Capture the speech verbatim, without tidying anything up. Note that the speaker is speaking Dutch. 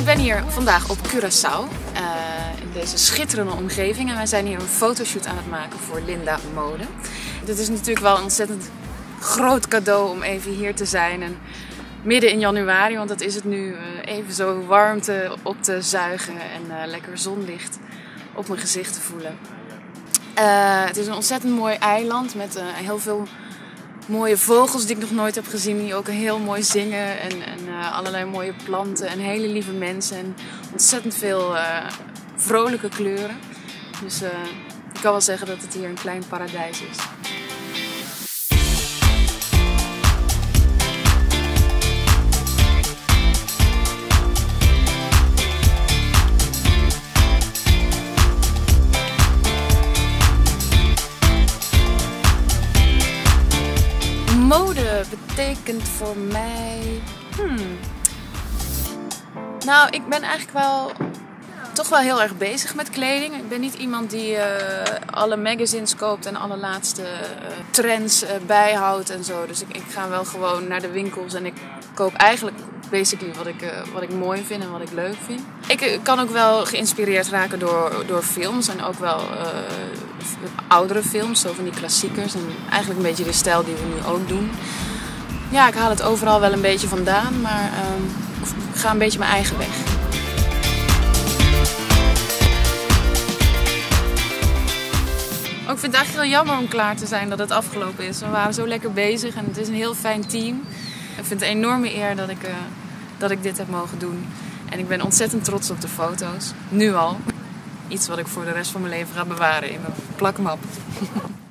ben hier vandaag op Curaçao, uh, in deze schitterende omgeving. En wij zijn hier een fotoshoot aan het maken voor Linda Mode. Dit is natuurlijk wel een ontzettend groot cadeau om even hier te zijn. En midden in januari, want dat is het nu, uh, even zo warmte op te zuigen en uh, lekker zonlicht op mijn gezicht te voelen. Uh, het is een ontzettend mooi eiland met uh, heel veel mooie vogels die ik nog nooit heb gezien, die ook heel mooi zingen en, en uh, allerlei mooie planten en hele lieve mensen en ontzettend veel uh, vrolijke kleuren. Dus uh, ik kan wel zeggen dat het hier een klein paradijs is. Mode betekent voor mij... Hmm. Nou, ik ben eigenlijk wel toch wel heel erg bezig met kleding. Ik ben niet iemand die uh, alle magazines koopt en alle laatste uh, trends uh, bijhoudt en zo. Dus ik, ik ga wel gewoon naar de winkels en ik koop eigenlijk basically wat ik, uh, wat ik mooi vind en wat ik leuk vind. Ik uh, kan ook wel geïnspireerd raken door, door films en ook wel uh, oudere films, zo van die klassiekers. En eigenlijk een beetje de stijl die we nu ook doen. Ja, ik haal het overal wel een beetje vandaan, maar uh, ik ga een beetje mijn eigen weg. Ook ik vind het eigenlijk heel jammer om klaar te zijn dat het afgelopen is. We waren zo lekker bezig en het is een heel fijn team. Ik vind het een enorme eer dat ik, uh, dat ik dit heb mogen doen. En ik ben ontzettend trots op de foto's. Nu al. Iets wat ik voor de rest van mijn leven ga bewaren in mijn plakmap.